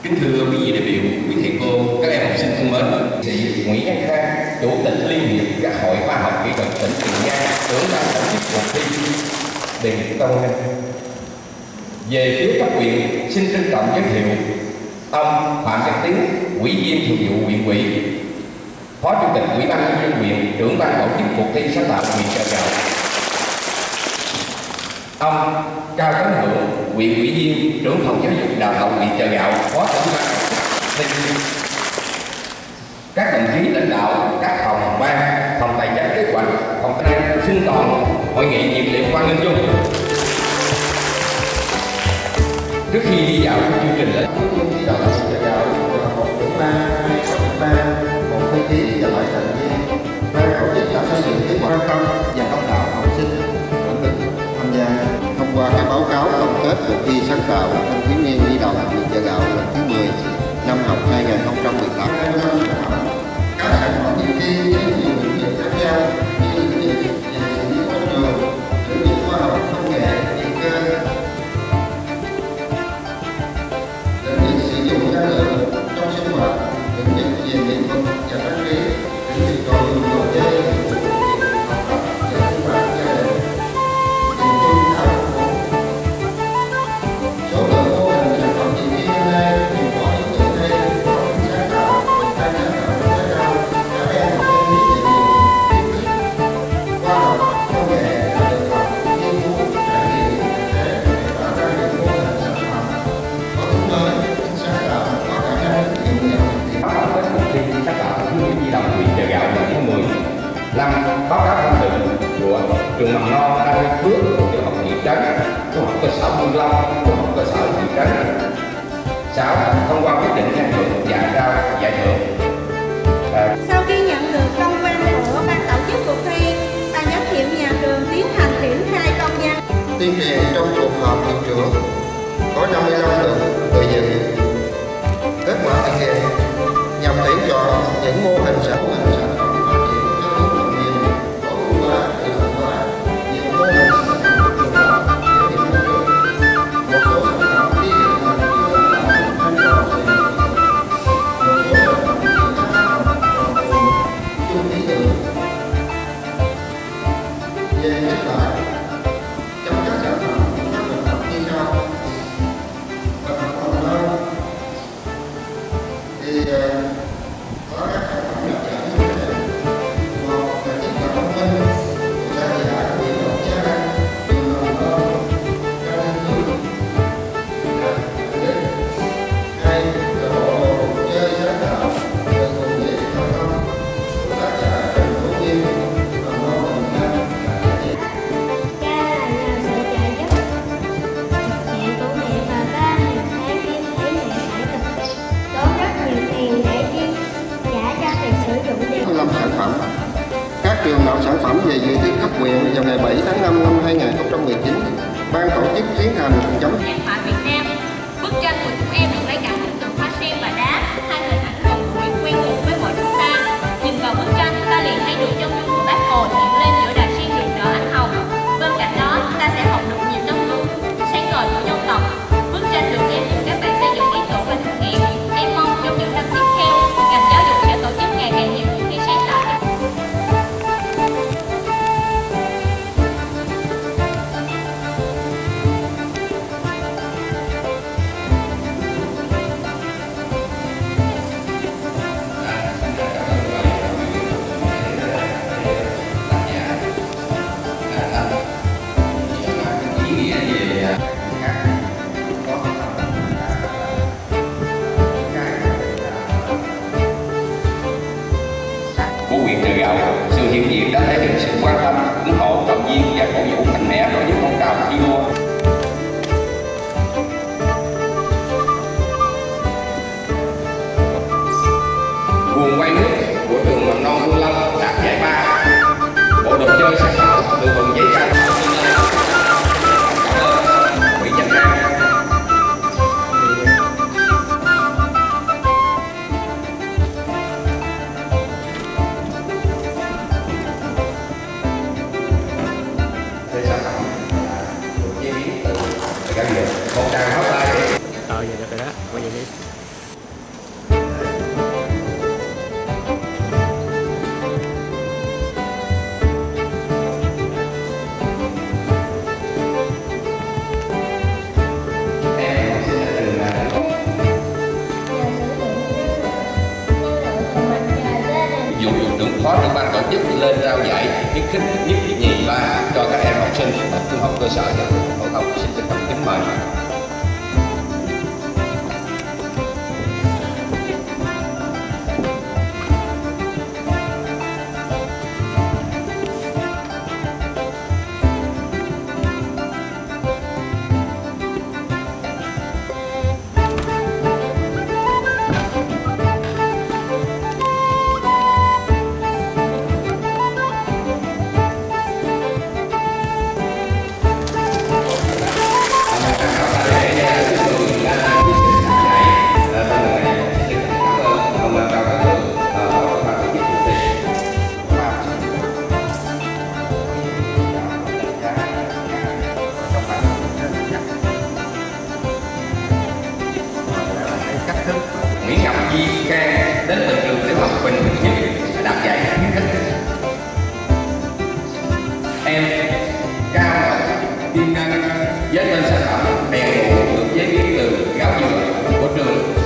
Thưa quý vị đại biểu, quý thầy cô, các em học sinh thân mến, chị Nguyễn An Khang, Chủ tịch Liên hiệp các hội khoa học kỹ thuật tỉnh Tiền Giang, trưởng ban tổ chức cuộc thi đề nghị công an. Về phía cấp huyện, xin trân trọng giới thiệu ông Phạm Văn Tiến, Ủy viên Thường vụ huyện ủy, Phó Chủ tịch Ủy ban nhân dân huyện, trưởng ban tổ chức cuộc thi sáng tạo huyện Chợ Gạo. Ông Cao Tấn Hưởng, huyện ủy viên, trưởng phòng giáo dục đào tạo huyện Chợ Gạo, Phó trưởng ban thi. Các đồng chí lãnh đạo các phòng ban, phòng tài chính kế hoạch, phòng tài năng sinh toàn hội nghị nhiệt liệt hoan nghênh chung. Trước khi đi vào chương trình lễ đào tạo Chợ Gạo một trưởng ban, hai phó trưởng ban, một thư ký và bảy thành viên. Ban tổ chức đã xây dựng kế hoạch quan tâm và đông đảo học sinh nỗ lực tham gia. Thông qua cái báo cáo tổng kết cuộc thi sáng tạo thanh thiếu niên đi đầu huyện Chợ Gạo lần thứ 10 năm học 2018. Các sản phẩm dự thi với nhiều lĩnh vực khác nhau như lĩnh vực về xử lý môi trường, lĩnh vực khoa học công nghệ, điện cơ, lĩnh vực sử dụng năng lượng trong sinh hoạt, lĩnh vực về nghệ thuật và trang trí, lĩnh vực đồ dùng đồ chơi, học tập và sinh hoạt gia đình. Số lượng mô hình sản phẩm dự thi năm nay đều có ý tưởng hay, có tính sáng tạo, được tham gia tạo rất cao. Các em học sinh biết được nhiều kiến thức khoa học công nghệ đã được học, nghiên cứu, trải nghiệm thực tế để tạo ra những mô hình sản phẩm có tính mới, tính sáng tạo, có khả năng ứng dụng vào thực tiễn. báo cáo kết cuộc thi sáng tạo thanh thiếu niên di động huyện Chợ Gạo lần thứ 10. 5. Báo cáo thẩm định của trường mầm non Đa Nguyên Phước, tiểu học thị trấn, trung học cơ sở Hương Long, trung học cơ sở thị trấn. 6. Thông qua quyết định khen thưởng và trao giải thưởng. Sau khi nhận được công văn của ban tổ chức cuộc thi, ban giám hiệu nhà trường tiến hành triển khai công văn Tuyên truyền trong cuộc họp hiệu trưởng có 55 lượt người dự. Kết quả thực hiện nhằm tuyển chọn những mô hình sản phẩm phát triển theo hướng đồng nghiệp, có hiệu quả, tự động hóa, nhiều mô hình sản phẩm phù hợp với điểm môi trường. Một số sản phẩm đi hiện hành chưa tạo thành công sự nghiệp. Một số sản phẩm chưa tác động còn chung ý tưởng. Về kết quả, trong các sản phẩm các lĩnh vực như sau. Và còn đâu thì có các sản phẩm được trả như thế này. Một là thiết lập thông minh của tác giả Nguyễn Ngọc Trang, trường mầm non Cao Thiên Hương, đạt thành đích. Hai là bộ đồ chơi sáng tạo về công nghệ giao thông của tác giả Trần Hữu Nguyên, mầm non Đồng Nai, đạt giải nhất. Cha là nhờ sự trợ giúp thực hiện của mẹ và ba hàng tháng em thấy mẹ phải tốn rất nhiều tiền để chi trả cho việc sử dụng điện. 25 sản phẩm. Các trường nộp sản phẩm về dự thi cấp huyện vào ngày 7 tháng 5 năm 2019. Ban tổ chức tiến hành chấm Nhân họa Việt Nam. Bức tranh của chúng em được lấy cảm hứng từ hoa sen và đá, hai hình ảnh gần gũi quen thuộc với mỗi chúng ta. Nhìn vào bức tranh, ta liền thấy được chân dung của Bác Hồ hiện lên giữa đài sen rực rỡ ánh hồng. Bên cạnh đó, ta sẽ học được nhiều tấm gương sáng ngời của dân tộc. Bức tranh được em cùng các bạn xây dựng ý tưởng và thực hiện. Em mong trong những năm tiếp theo, ngành giáo dục sẽ tổ chức ngày càng nhiều cuộc thi sáng tạo. Của huyện Chợ Gạo, sự hiện diện đã thể hiện sự quan tâm, ủng hộ, động viên và cổ vũ mạnh mẽ đối với phong trào thi đua. Guồng quay nước của trường mầm non Hương Long đạt giải 3. Bộ đồ chơi sáng tạo từ vùng giấy can Nguyễn Văn An. Đây sản phẩm được chế biến từ các việc một tràng hấp tay. Vậy được rồi đó, quay vậy đi. khuyến khích nhất, nhì, ba cho các em học sinh bậc trung học cơ sở và trung học phổ thông. Xin trân trọng kính mời. Nguyễn Ngọc Di Khang đến từ trường tiểu học Bình Nhất đạt giải khuyến khích. Em Cao Ngọc Kim Ngân với tên sản phẩm đèn ngủ được chế biến từ gáo dừa của trường